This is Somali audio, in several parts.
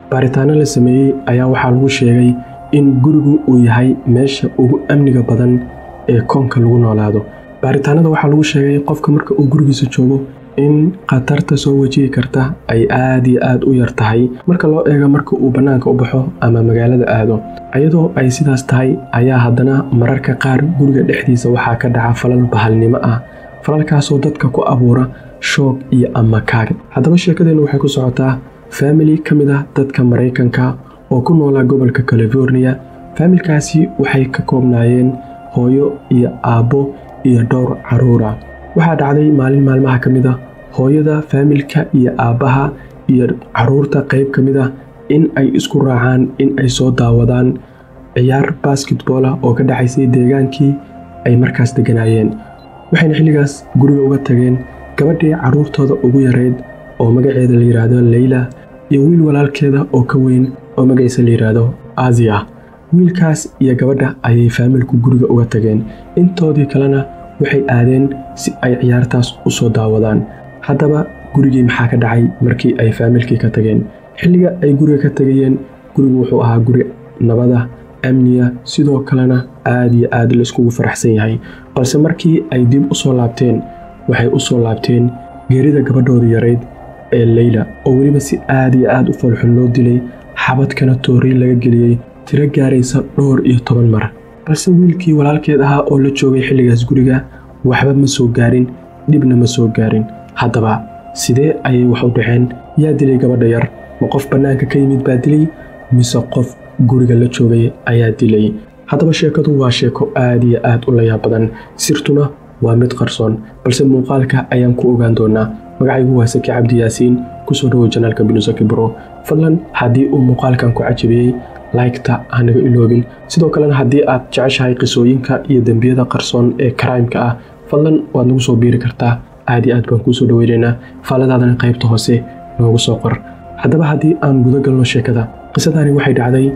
baaritaano la sameeyey ayaa waxaa lagu sheegay in gurigu uu yahay meesha ugu amniga badan ee koonka lagu noolaado. baaritaanada waxaa lagu sheegay qofka marka uu gurigiisa joogo in khatarta soo wajihi karta ay aad iyo aad u yar tahay marka loo eego marka uu bannaanka u baxo ama magaalada aado. iyadoo ay sidaas tahay ayaa haddana mararka qaar guriga dhexdiisa waxaa ka dhaca falal bahalnimo ah, falalkaasoo dadka ku abuura shoog iyo ama kaag. haddaba sheekadeennu waxay ku socotaa family ka mid ah dadka Mareykanka oo ku noolaa gobolka California. familkaasi waxay ka koobnaayeen hooyo iyo aabbo iyo dhowr caruur ah. waxaa dhacday maalin maalmaha ka mid ah hooyada familka iyo aabbaha iyo caruurta qayb ka mid ah in ay isku raacaan in ay soo daawadaan ciyaar basketball ah oo ka dhacaysay deegaankii ay markaas deganaayeen. waxayna xilligaas guriga uga tageen gabadhii caruurtooda ugu yareyd oo magaceeda la yiraahdo Layla iyo wiil walaalkeeda oo ka weyn oo magaciisa la yiraahdo Asia. wiilkaas iyo gabadha ayay familku guriga uga tageen, intoodii kalena waxay aadeen si ay ciyaartaas u soo daawadaan. haddaba gurigii maxaa ka dhacay markii ay familkii ka tageen? xilliga ay guriga ka tagayeen gurigu wuxuu ahaa guri nabada, amniya, sidoo kalena aad iyo aad la iskugu faraxsan yahay. balse markii ay dib u soo laabteen waxay u soo laabteen geerida gabadhooda yareyd ee Layla oo weliba si aad iyo aad u falxun loo dilay, xabadkana toori laga geliyey tiro gaaraysa dhowr iyo 10 mar. balse wiilkii walaalkeed ahaa oo la joogay xilligaas guriga waxba ma soo gaarin, dhibna ma soo gaarin. haddaba sidee ayay wax u dhaceen? yaa dilay gabadha yar? ma qof bannaanka ka yimid baa dilay mise qof guriga la joogay ayaa dilay? haddaba sheekadu waa sheeko aad iyo aad u layaab badan, sirtuna waa mid qarsoon, balse muuqaalka ayaan ku ogaan doonaa. magacaygu waa Saki Cabdi Yaasiin, kusoo dhawow janaalka Binusaki Bro. fadlan haddii uu muuqaalkan ku cajabiyey like-ta hanaga iloobin, sidoo kalena haddii aad jeceshahay qisooyinka iyo dembiyada qarsoon ee crime-ka ah fadlan waad nagu soo biiri kartaa. aad iyo aad baan kuu soo dhaweynaynaa, faaladaadana qaybta hoose noogu soo qor. haddaba haddii aan guda galno sheekada, qisadani waxay dhacday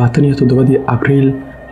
27 Abriil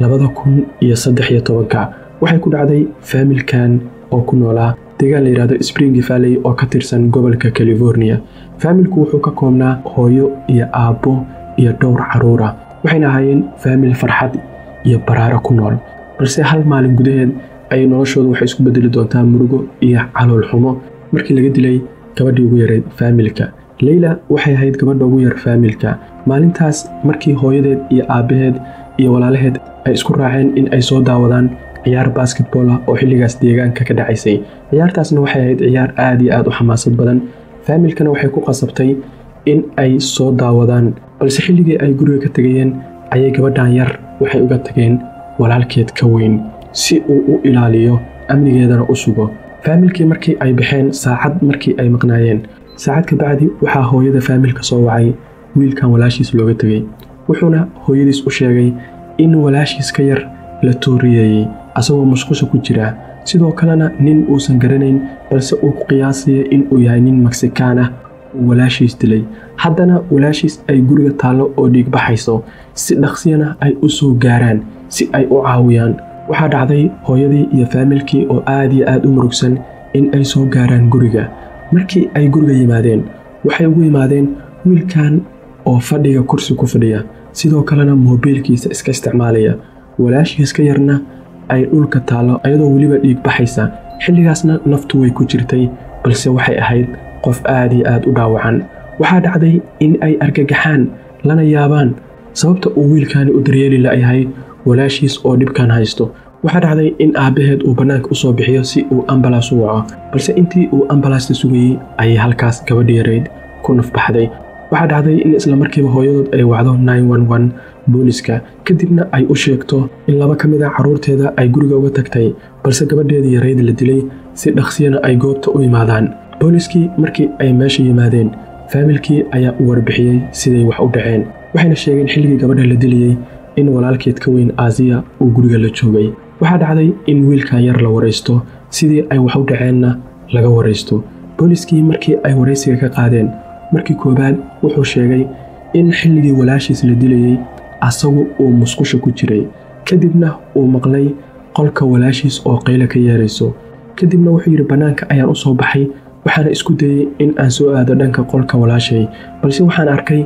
2013. waxay ku dhacday familkan oo ku noolaa deegaan la yiraahdo Spring Valley oo ka tirsan gobolka California. familku wuxuu ka koobnaa hooyo iyo aabbo iyo dhowr caruur ah. waxayna ahaayeen famil farxad iyo baraaro ku nool, balse hal maalin gudaheed ay noloshoodu waxay isku bedeli doontaa murugo iyo calool xumo markii laga dilay gabadhii ugu yareyd familka. Layla waxay ahayd gabadha ugu yar familka. maalintaas markii hooyadeed iyo aabbaheed iyo walaalaheed ay isku raaceen in ay soo daawadaan ciyaar basketball ah oo xilligaas deegaanka ka dhacaysay. ciyaartaasna waxay ahayd ciyaar aad iyo aad u xamaasad badan. familkana waxay ku qasabtay in ay soo daawadaan, balse xilligii ay guriga ka tagayeen ayay gabadhan yar waxay uga tageen walaalkeed ka weyn si uu u ilaaliyo amnigeedana u sugo. familkii markii ay baxeen saacad markii ay maqnaayeen, saacad ka bacdi waxaa hooyada familka soo wacay wiilkan walaashiis looga tagay. wuxuuna hooyadiis u sheegay in walaashiis ka yar la tooriyay asagoo musqusha ku jira, sidoo kalena nin uusan garanayn balse uu ku qiyaasay in uu yahay nin Mexican ah uu walaashiis dilay. haddana walaashiis ay guriga taalo oo dhiig baxayso, si dhaqsiyana ay u soo gaaraan si ay u caawiyaan. waxaa dhacday hooyadii iyo familkii oo aad iyo aad u murugsan in ay soo gaaraan guriga. markii ay guriga yimaadeen waxay ugu yimaadeen wiilkan oo fadhiga kursi ku fadhiya, sidoo kalena moobilkiisa iska isticmaalaya. walaashiis ka yarna ay dhulka taalo ayadoo weliba dhiig baxaysa. xilligaasna naftu way ku jirtay, balse waxay ahayd qof aad iyo aad u dhaawacan. waxaa dhacday in ay argagaxaan lana yaabaan sababta uu wiilkaani u daryeeli la'yahay walaashiis oo dhibkan haysto. waxaa dhacday in aabbaheed uu bannaanka u soo bixiyo si uu ambalaas u waco, balse intii uu ambalaasta sugayey ayay halkaas gabadhii yareyd ku nafbaxday. waxaa dhacday in isla markiiba hooyadood ay wacdo 911 booliska, kadibna ay u sheegto in 2 ka mid ah caruurteeda ay guriga uga tagtay, balse gabadheedii yareyd la dilay, si dhaqsiyana ay goobta u imaadaan. booliskii markii ay meesha yimaadeen, familkii ayaa u warbixiyey siday wax u dhaceen. waxayna sheegeen xilligii gabadha la dilayey in walaalkeed ka weyn Asia uu guriga la joogay. waxaa dhacday in wiilkan yar la wareysto, sidii ay wax u dhaceenna laga wareysto. booliskii markii ay wareysiga ka qaadeen, markii koobaad wuxuu sheegay in xilligii walaashiis la dilayey asagu uu musqusha ku jiray, kadibna uu maqlay qolka walaashiis oo qaylo ka yeerayso. kadibna wuxuu yiri banaanka ayaan u soo baxay, waxaan isku dayay in aan soo aado dhanka qolka walaashay, balse waxaan arkay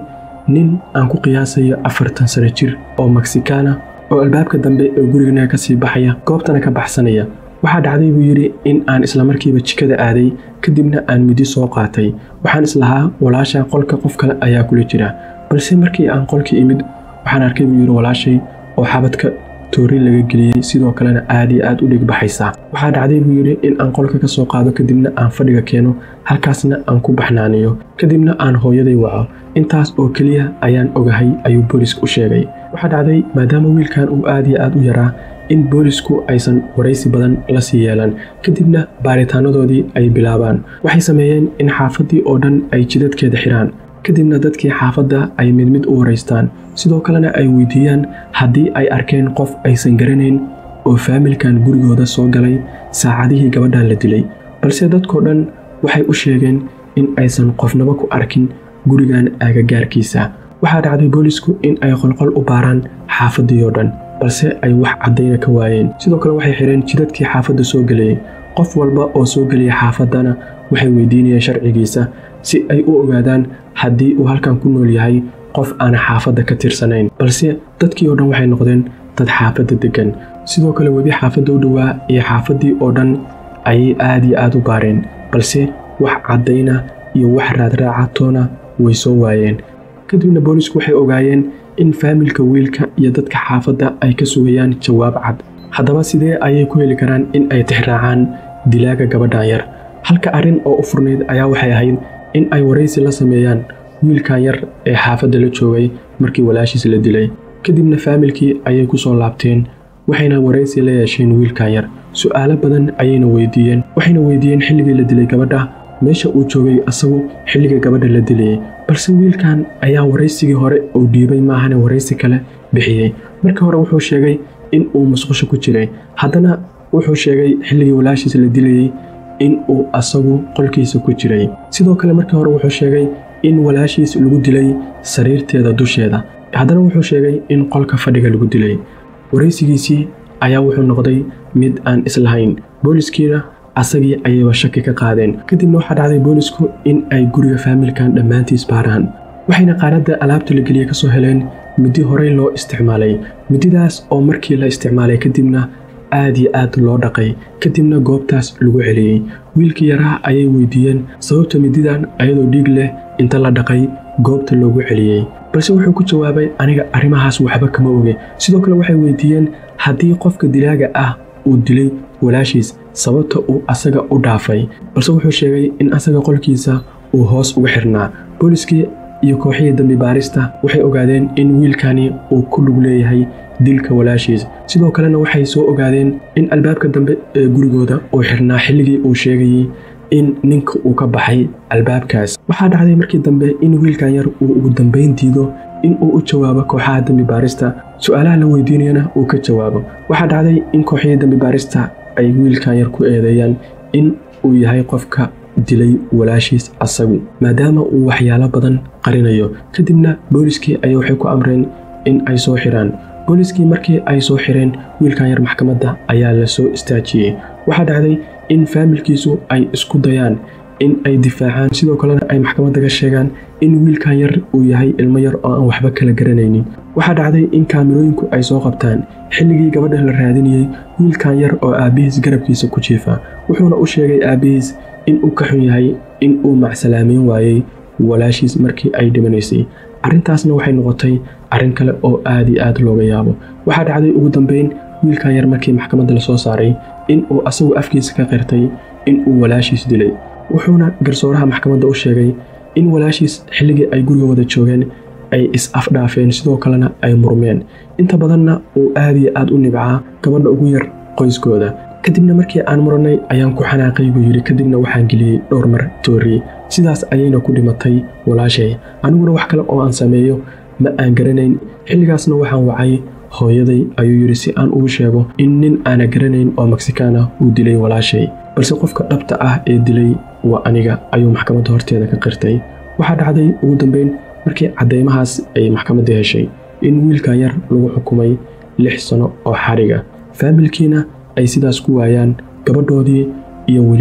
nin aan ku qiyaasayo 40 sano jir oo Meksikaana oo albaabka dambe ee gurigana ka sii baxaya goobtana ka baxsanaya. waxaa dhacday buu yiri in aan isla markiiba jikada aaday kadibna aan midi soo qaatay. waxaan islahaa walaasha qolka qof kale ayaa kula jira, balse markii aan qolka imid waxaan arkay buu yiri walaashay oo xabadka toorin laga geliyay sidoo kalena aad iyo aad u dhig baxaysa. waxaa dhacday buu yiri in aan qolka ka soo qaado kadibna aan fadhiga keeno halkaasna aan ku baxnaaniyo kadibna aan hooyaday waco. intaas oo kaliya ayaan ogahay ayuu booliisku u sheegay. waxaa dhacday maadaama wiilkan uu aad iyo aad u yaraa in boolisku aysan waraysi badan la sii yeelan kadibna baaritaanadoodii ay bilaabaan. waxay sameeyeen in xaafadii oo dhan ay jidadkeeda xiraan kadibna dadkii xaafadda ay mid mid u waraystaan sidoo kalena ay weydiiyaan haddii ay arkeen qof aysan garanayn oo faamilkan gurigooda soo galay saacadihii gabadhan la dilay. balse dadkoo dhan waxay u sheegeen in aysan qofnaba ku arkin gurigan aagagaarkiisa. waxaa dhacday boolisku in ay qolqol u baaraan xaafadii oo dhan balse ay wax caddayna ka waayeen. sidoo kale waxay xireen jidadkii xaafadda soo galayay. qof walba oo soo gelaya xaafaddana waxay weydiinayeen sharcigiisa si ay u ogaadaan haddii uu halkan ku nool yahay qof aan xaafadda ka tirsanayn. balse dadkii oo dhan waxay noqdeen dad xaafadda degan. sidoo kale webi xaafadda u dhowaa iyo xaafaddii oo dhan ayay aad iyo aad u baareen balse wax caddayna iyo wax raadraaca toona way soo waayeen. kadibna boolisku waxay ogaayeen in faamilka wiilka iyo dadka xaafadda ay ka sugayaan jawaab cad. haddaba sidee ayay ku heli karaan in ay tixraacaan dilaaga gabadhan yar? halka arrin oo u furnayd ayaa waxay ahayd in ay waraysi la sameeyaan wiilkan yar ee xaafadda la joogay markii walaashiis la dilay. kadibna faamilkii ayay ku soo laabteen waxayna waraysi la yeesheen wiilkan yar. su'aalo badan ayayna weydiiyeen. waxayna weydiiyeen xilligii la dilay gabadha, meesha uu joogay asagu xilliga gabadha la dilayay. balse wiilkan ayaa waraysigii hore uu dhiibay maahane waraysi kale bixiyey. markii hore wuxuu sheegay in uu musqusho ku jiray, haddana wuxuu sheegay xilligii walaashiis la dilayay in uu asagu qolkiisa ku jiray. sidoo kale markii hore wuxuu sheegay in walaashiis lagu dilay sariirteeda dusheeda, haddana wuxuu sheegay in qolka fadhiga lagu dilay. waraysigiisii ayaa wuxuu noqday mid aan islahayn. booliskiina asagii ayayba shaki ka qaadeen. kadibna waxaa dhacday boolisku in ay guriga faamilkan dhammaantiis baaraan. waxayna qaanadda alaabta la geliya ka soo heleen midi horey loo isticmaalay. mididaas oo markii la isticmaalay kadibna aad iyo aad loo dhaqay kadibna goobtaas lagu celiyey. wiilkii yaraa ayay weydiiyeen sababta mididan ayadoo dhiig leh inta la dhaqay goobta loogu celiyey, balse wuxuu ku jawaabay aniga arrimahaas waxba kama oge. sidoo kale waxay weydiiyeen haddii qofka dilaaga ah uu dilay walaashiis sababta uu asaga u dhaafay, balse wuxuu sheegay in asaga qolkiisa uu hoos uga xirnaa. booliskii iyo kooxihii dambi baarista waxay ogaadeen in wiilkani uu ku lug leeyahay dilka walaashiis. sidoo kalena waxay soo ogaadeen in albaabka dambe ee gurigooda uu xirnaa xilligii uu sheegayay in ninka uu ka baxay albaabkaas. waxaa dhacday markii dambe in wiilkan yar uu ugu dambayn diido in uu u jawaabo kooxaha dambi baarista. su'aalaha la weydiinayana uu ka jawaabo. waxaa dhacday in kooxihii dambi baarista ay wiilkan yar ku eedeeyaan in uu yahay qofka dilay walaashiis asagu maadaama uu waxyaalo badan qarinayo. kadibna booliskii ayaa waxay ku amreen in ay soo xiraan. booliskii markii ay soo xireen wiilkan yar maxkamadda ayaa la soo istaajiyey. waxaa dhacday in faamilkiisu ay isku dayaan in ay difaacaan sidoo kalena ay maxkamadda ka sheegaan in wiilkan yar uu yahay ilmo yar oo aan waxba kala garanaynin. waxaa dhacday in kaamirooyinku ay soo qabtaan xilligii gabadha la raadinayay wiilkan yar oo aabbihiis garabkiisa ku jiifa. wuxuuna u sheegay aabbihiis in uu ka xun yahay in uu macsalaameyn waayey walaashiis markii ay dhimanaysay. arrintaasna waxay noqotay arrin kale oo aad iyo aad looga yaabo. waxaa dhacday ugu dambayn wiilkan yar markii maxkamadda la soo saaray in uu asagu afkiisa ka qirtay in uu walaashiis dilay. wuxuuna garsooraha maxkamadda u sheegay in walaashiis xilligii ay guriga wada joogeen ay is-afdhaafeen sidoo kalena ay murmeen. inta badanna uu aad iyo aad u nibcaa gabadha ugu yar qoyskooda. kadibna markii aan murannay ayaan ku xanaaqay buu yidhi. kadibna waxaan geliyey dhowr mar toori, sidaas ayayna ku dhimatay walaashay. aniguna wax kale oo aan sameeyo ma aan garanayn. xilligaasna waxaan wacay hooyaday ayuu yidhi si aan ugu sheego in nin aana garanayn oo Meksikaana uu dilay walaashay, balse qofka dhabta ah ee dilay waa aniga ayuu maxkamadda horteeda ka qirtay. waxaa dhacday ugu dambayn markii caddeymahaas ay maxkamadda heshay in wiilkan yar lagu xukumay 6 sano oo xariga. faamilkiina ay sidaas ku waayaan gabadhoodii iyo weliba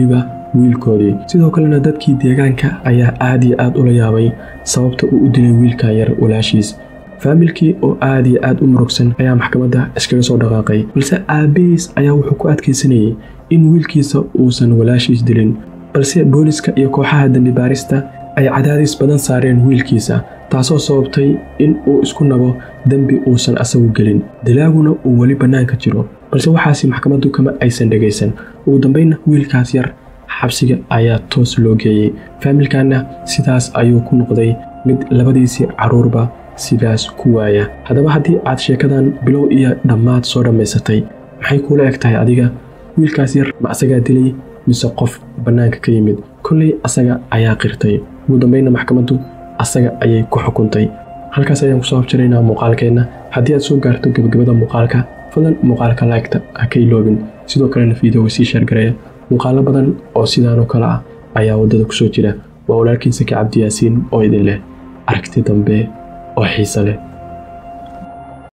wiilkoodii. sidoo kalena dadkii deegaanka ayaa aad iyo aad ula yaabay sababta uu u dilay wiilka yar walaashiis. faamilkii oo aad iyo aad u murugsan ayaa maxkamadda iskaga soo dhaqaaqay, balse aabihiis ayaa wuxuu ku adkaysanayay in wiilkiisa uusan walaashiis dilin, balse booliska iyo kooxaha dambi baarista ay cadaadis badan saareen wiilkiisa, taasoo sababtay in uu isku nabo dambi uusan asagu gelin, dilaaguna uu weli bannaanka jiro. balse waxaasi maxkamaddu kama aysan dhegaysan. ugu dambaynna wiilkaas yar xabsiga ayaa toos loo geeyey. faamilkaana sidaas ayuu ku noqday mid labadiisii carruurba sidaas ku waaya. haddaba haddii aad sheekadan bilow iyo dhammaad soo dhammaysatay, maxay kuula eg tahay adiga? wiilkaas yar ma asagaa dilay mise qof bannaanka ka yimid? kolley asaga ayaa qirtay. ugu dambaynna maxkamaddu asaga ayay ku xukuntay. halkaas ayaan kusoo habjiraynaa muuqaalkeenna. haddii aad soo gaarto gabagabada muuqaalka, fadlan muuqaalka like-ta ha ka iloobin. sidoo kalena fiidiyowga sii sheer gareeya. muuqaalo badan oo sidaanoo kale ah ayaa waddada kusoo jira. waa walaalkiin Saki Cabdi Yaasiin oo idin leh aragti dambe oo xiiso leh.